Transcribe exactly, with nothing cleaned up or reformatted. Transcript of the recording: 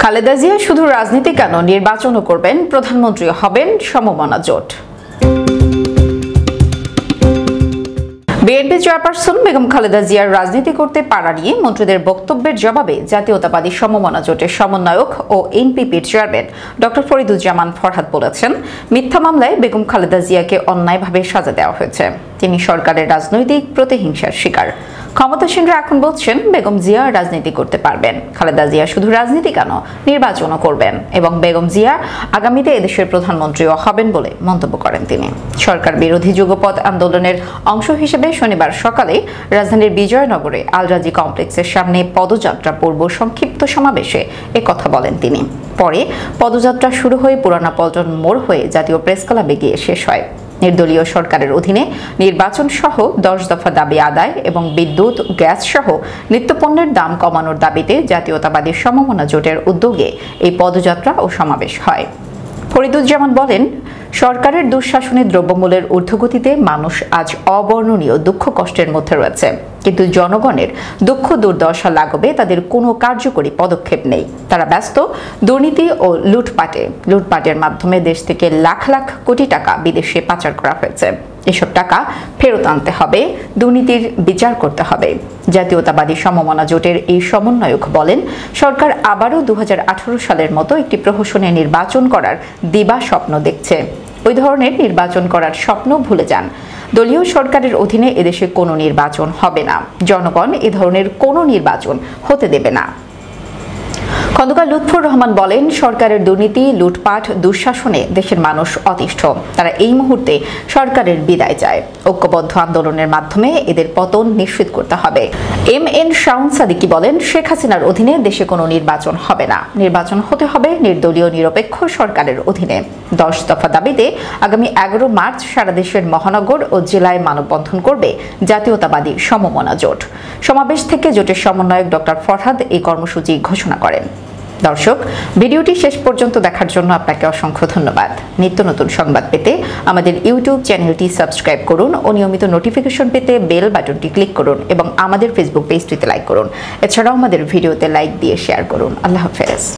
খালেদা জিয়া শুধু রাজনীতি কেন নির্বাচনও করবেন, প্রধানমন্ত্রী হবেন, সমমন জোট। বিএনপি চেয়ারপারসন বেগম খালেদা জিয়ার রাজনীতি করতে পারা নিয়ে মন্ত্রীদের বক্তব্যের জবাবে জাতীয়তাবাদী সমমন জোটের সমন্বয়ক ও এনপিপির চেয়ারম্যান ডক্টর ফরিদুজ্জামান ফরহাদ বলেছেন, মিথ্যা মামলায় বেগম খালেদা জিয়াকে অন্যায়ভাবে সাজা দেওয়া হয়েছে। তিনি সরকারের রাজনৈতিক প্রতিহিংসার শিকার। ক্ষমতাসীনরা এখন বলছেন বেগম জিয়া রাজনীতি করতে পারবেন, খালেদা জিয়া শুধু রাজনীতি কেন নির্বাচনও করবেন এবং বেগম জিয়া আগামীতে এদেশের প্রধানমন্ত্রীও হবেন বলে মন্তব্য করেন তিনি। সরকার বিরোধী যুগপৎ আন্দোলনের অংশ হিসেবে শনিবার সকালে রাজধানীর বিজয়নগরে আলরাজি কমপ্লেক্সের সামনে পদযাত্রা পূর্ব সংক্ষিপ্ত সমাবেশে একথা বলেন তিনি। পরে পদযাত্রা শুরু হয়ে পুরানা পল্টন মোড় হয়ে জাতীয় প্রেস ক্লাবে গিয়ে শেষ হয়। নির্দলীয় সরকারের অধীনে নির্বাচন সহ দশ দফা দাবি আদায় এবং বিদ্যুৎ, গ্যাস সহ নিত্যপণ্যের দাম কমানোর দাবিতে জাতীয়তাবাদী সমমনা জোটের উদ্যোগে এই পদযাত্রা ও সমাবেশ হয়। ফরিদুজ্জামান বলেন, সরকারের দুঃশাসনে দ্রব্যমূল্যের ঊর্ধ্বগতিতে মানুষ আজ অবর্ণনীয় দুঃখ কষ্টের মধ্যে রয়েছে, কিন্তু জনগণের দুঃখ দুর্দশা লাঘবে তাদের কোনো কার্যকরী পদক্ষেপ নেই। তারা ব্যস্ত দুর্নীতি ও লুটপাটে। লুটপাটের মাধ্যমে দেশ থেকে লাখ লাখ কোটি টাকা বিদেশে পাচার করা হয়েছে। এসব টাকা ফেরত আনতে হবে, দুর্নীতির বিচার করতে হবে। জাতীয়তাবাদী সমমনা জোটের এই সমন্বয়ক বলেন, সরকার আবারও দু হাজার আঠারো সালের মতো একটি প্রহসনে নির্বাচন করার দিবা স্বপ্ন দেখছে। ওই ধরনের নির্বাচন করার স্বপ্ন ভুলে যান। দলীয় সরকারের অধীনে এদেশে কোনো নির্বাচন হবে না। জনগণ এ ধরনের কোনো নির্বাচন হতে দেবে না। খন্দকার লুৎফর রহমান বলেন, সরকারের দুর্নীতি, লুটপাট, দুঃশাসনে দেশের মানুষ অতিষ্ঠ। তারা এই মুহূর্তে সরকারের বিদায় চায়। ঐক্যবদ্ধ আন্দোলনের মাধ্যমে এদের পতন নিশ্চিত করতে হবে। এম এন শাওন সাদিকি বলেন, শেখ হাসিনার অধীনে দেশে কোনো নির্বাচন হবে না। নির্বাচন হতে হবে নির্দলীয় নিরপেক্ষ সরকারের অধীনে। দশ দফা দাবিতে আগামী এগারো মার্চ সারা দেশের মহানগর ও জেলায় মানববন্ধন করবে জাতীয়তাবাদী সমমনা জোট। সমাবেশ থেকে জোটের সমন্বয়ক ডক্টর ফরহাদ এই কর্মসূচি ঘোষণা করেন। দর্শক, ভিডিওটি শেষ পর্যন্ত দেখার জন্য আপনাকে অসংখ্য ধন্যবাদ। নিত্য নতুন সংবাদ পেতে আমাদের ইউটিউব চ্যানেলটি সাবস্ক্রাইব করুন ও নিয়মিত নোটিফিকেশন পেতে বেল বাটনটি ক্লিক করুন এবং আমাদের ফেসবুক পেজটিতে লাইক করুন। এছাড়াও আমাদের ভিডিওতে লাইক দিয়ে শেয়ার করুন। আল্লাহ হাফেজ।